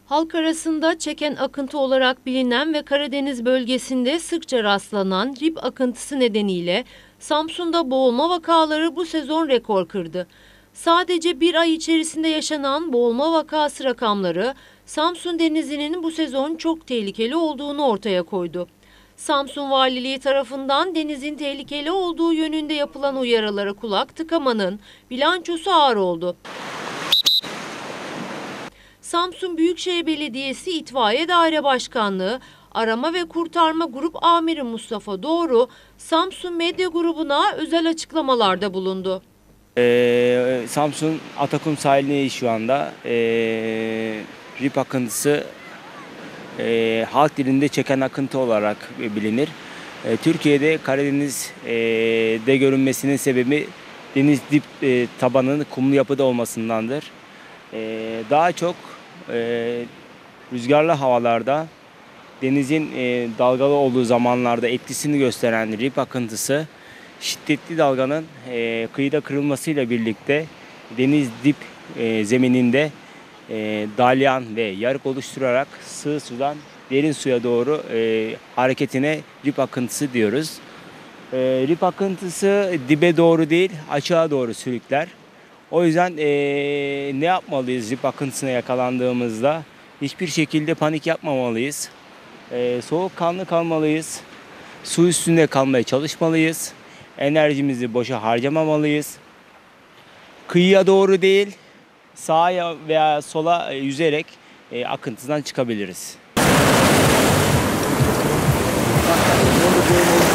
Halk arasında çeken akıntı olarak bilinen ve Karadeniz bölgesinde sıkça rastlanan rip akıntısı nedeniyle Samsun'da boğulma vakaları bu sezon rekor kırdı. Sadece bir ay içerisinde yaşanan boğulma vakası rakamları Samsun Denizi'nin bu sezon çok tehlikeli olduğunu ortaya koydu. Samsun Valiliği tarafından denizin tehlikeli olduğu yönünde yapılan uyarılara kulak tıkamanın bilançosu ağır oldu. Samsun Büyükşehir Belediyesi İtfaiye Daire Başkanlığı Arama ve Kurtarma Grup Amiri Mustafa Doğru, Samsun Medya Grubu'na özel açıklamalarda bulundu. Samsun Atakum sahilindeyiz şu anda. Rip akıntısı halk dilinde çeken akıntı olarak bilinir. Türkiye'de Karadeniz'de görünmesinin sebebi deniz dip tabanının kumlu yapıda olmasındandır. Daha çok rüzgarlı havalarda denizin dalgalı olduğu zamanlarda etkisini gösteren rip akıntısı şiddetli dalganın kıyıda kırılmasıyla birlikte deniz dip zemininde dalyan ve yarık oluşturarak sığ sudan derin suya doğru hareketine rip akıntısı diyoruz. Rip akıntısı dibe doğru değil, açığa doğru sürükler. O yüzden ne yapmalıyız rip akıntısına yakalandığımızda? Hiçbir şekilde panik yapmamalıyız. Soğukkanlı kalmalıyız. Su üstünde kalmaya çalışmalıyız. Enerjimizi boşa harcamamalıyız. Kıyıya doğru değil, sağa veya sola yüzerek akıntıdan çıkabiliriz.